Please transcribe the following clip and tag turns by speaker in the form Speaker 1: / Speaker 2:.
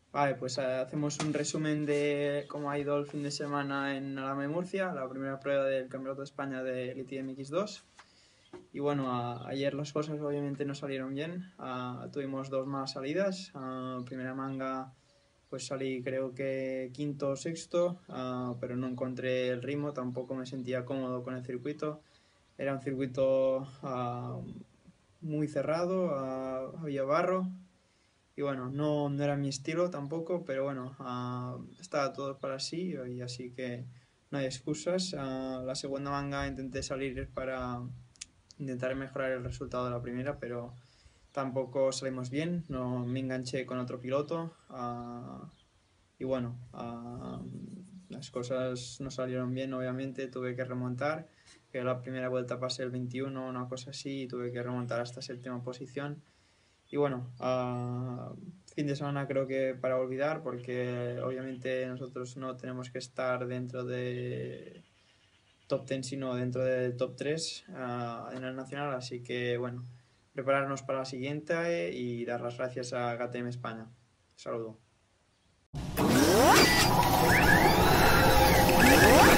Speaker 1: Vale, pues hacemos un resumen de cómo ha ido el fin de semana en Alhama de Murcia, la primera prueba del Campeonato de España de Elite MX2. Y bueno, ayer las cosas obviamente no salieron bien. Tuvimos dos malas salidas. Primera manga, pues salí creo que quinto o sexto, pero no encontré el ritmo, tampoco me sentía cómodo con el circuito. Era un circuito muy cerrado, había barro. Y bueno, no era mi estilo tampoco, pero bueno, estaba todo para sí y así que no hay excusas. La segunda manga intenté salir para intentar mejorar el resultado de la primera, pero tampoco salimos bien. No me enganché con otro piloto y bueno, las cosas no salieron bien, obviamente. Tuve que remontar, que la primera vuelta pasé el 21, una cosa así, y tuve que remontar hasta séptima posición. Y bueno, fin de semana creo que para olvidar, porque obviamente nosotros no tenemos que estar dentro de top 10, sino dentro de top 3 en el nacional. Así que bueno, prepararnos para la siguiente y dar las gracias a KTM España. Saludo.